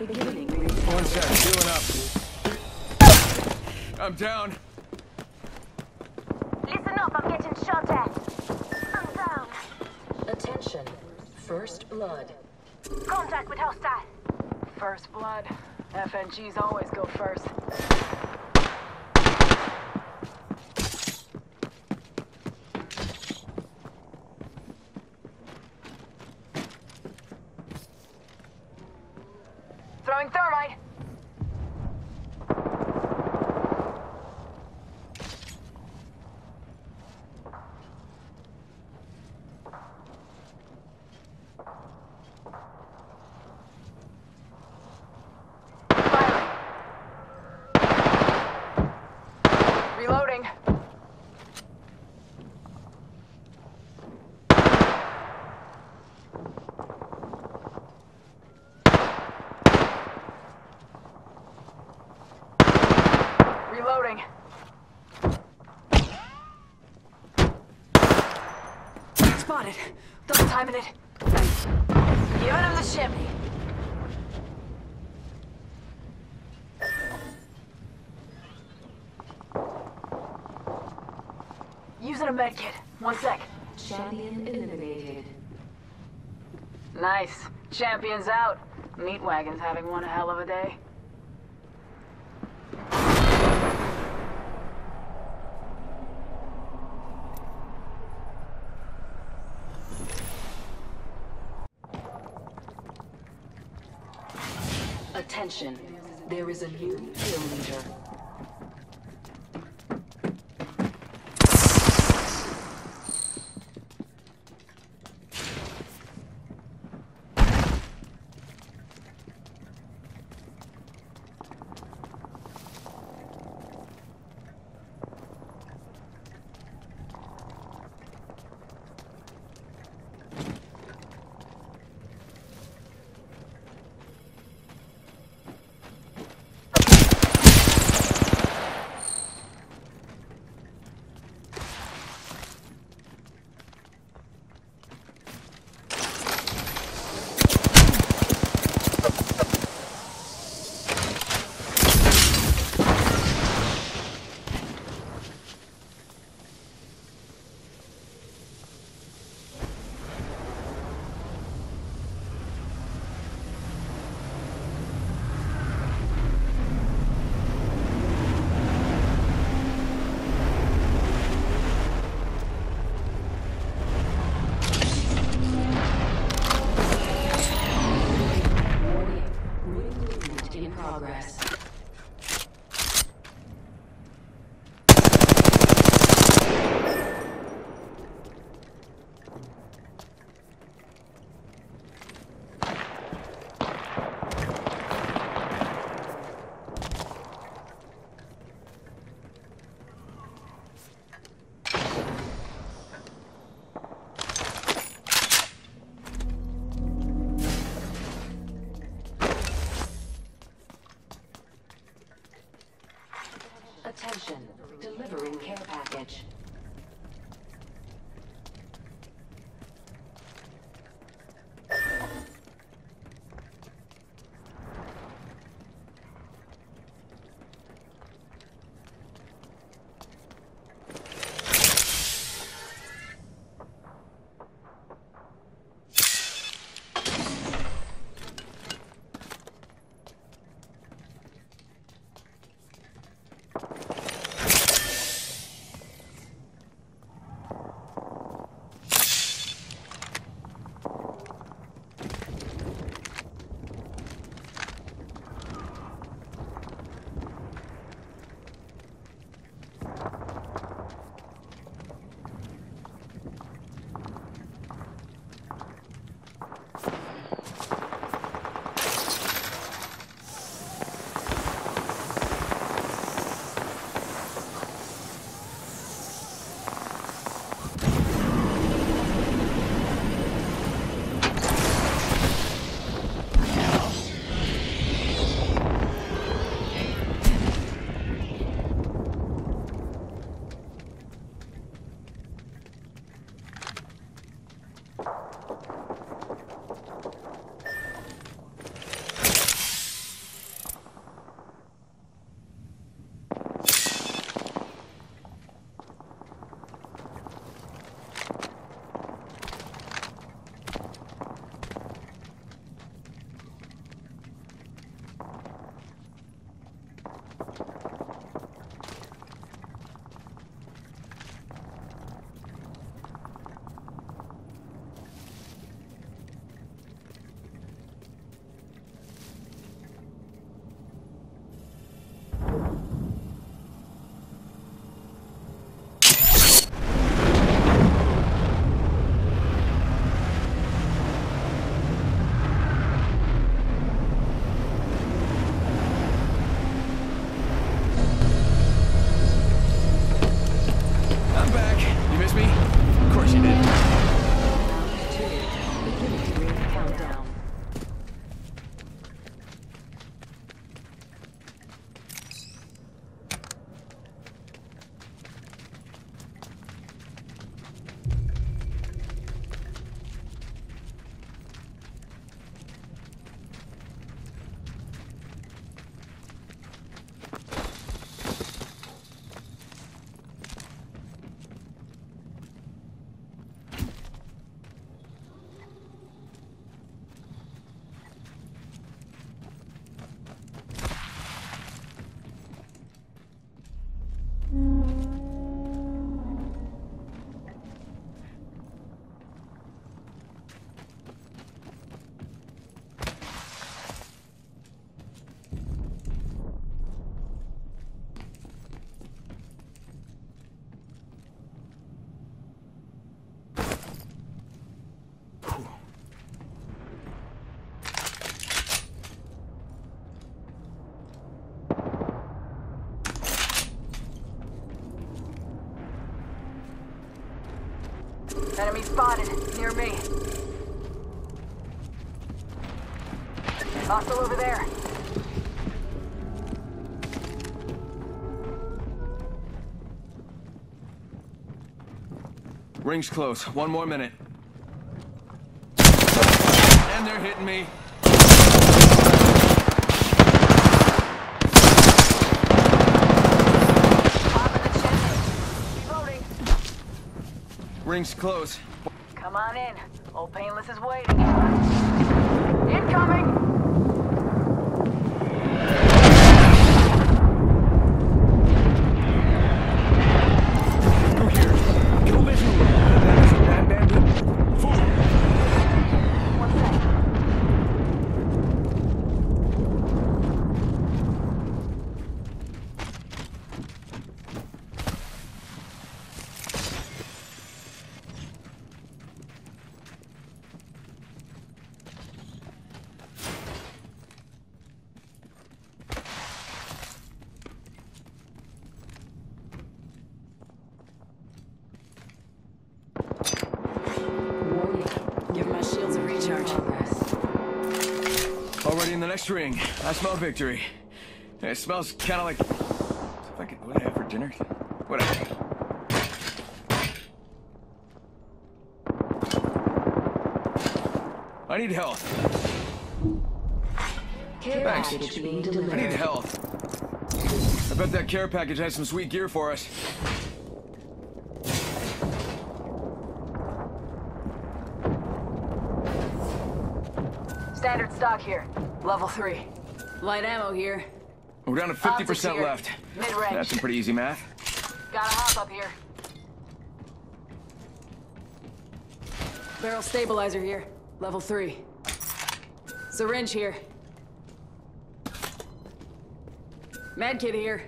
Beginning. One sec, healing up. I'm down. Listen up, I'm getting shot at. I'm down. Attention. First blood. Contact with hostile. First blood. FNGs always go first. Throwing thermite. Reloading. Reloading. Spotted. Double timing it. Giving him the shimmy. Using a med kit. 1 sec. Champion eliminated. Nice. Champion's out. Meat Wagon's having one hell of a day. Attention. There is a new kill leader. Enemy spotted. Near me. Hostile over there. Ring's close. 1 more minute. And they're hitting me. Top of the chimney. Reloading. Ring's close. Come on in. Old Painless is waiting. Incoming! One sec. Warning. Give my shields a recharge. Progress. Already in the next ring. I smell victory. It smells kind of like... What did I have for dinner? Whatever. I need health. Care Thanks. package being I delivered. need health. I bet that care package has some sweet gear for us. Standard stock here. Level 3. Light ammo here. We're down to 50% left. Mid-range. That's some pretty easy math. Gotta hop up here. Barrel stabilizer here. Level 3. Syringe here. Medkit here.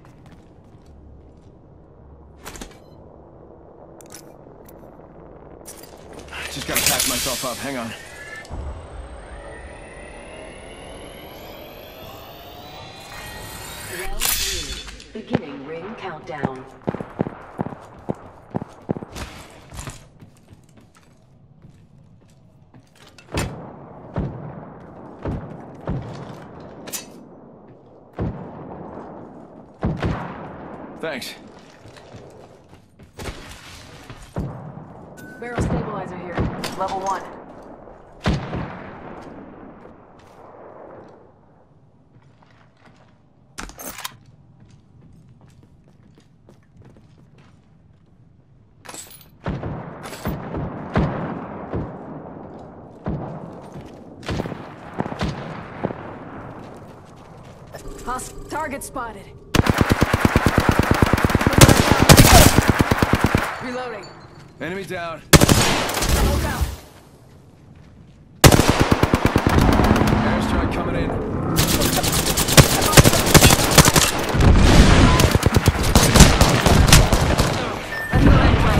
Just gotta patch myself up. Hang on. Round 3. Beginning ring countdown. Thanks. Barrel stabilizer here. Level 1. Target spotted. Reloading. Enemy down. Smoke out. Airstrike coming in. That's the right way.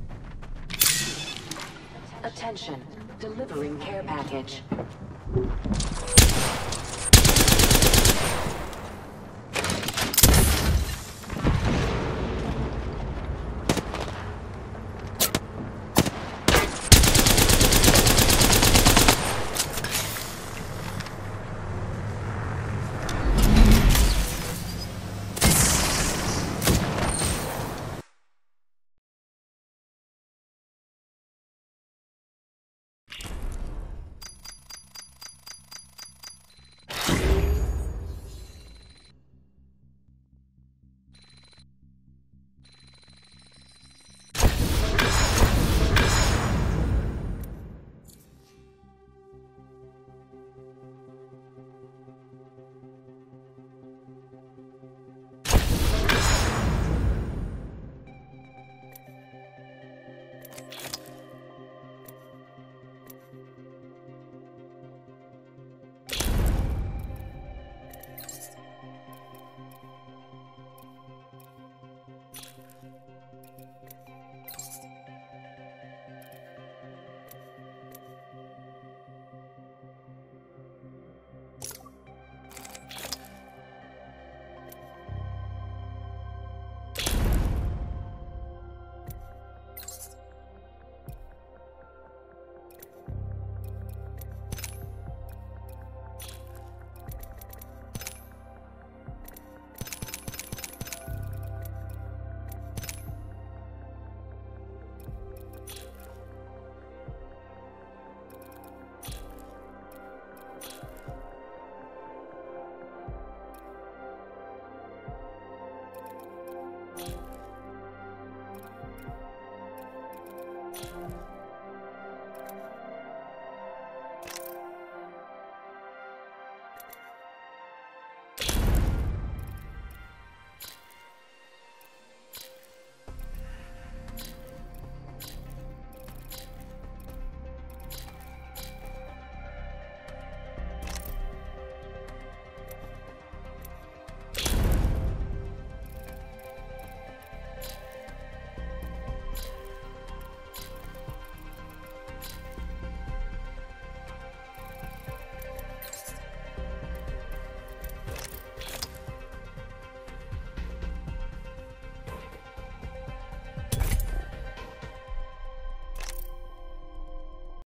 Attention. Delivering care package.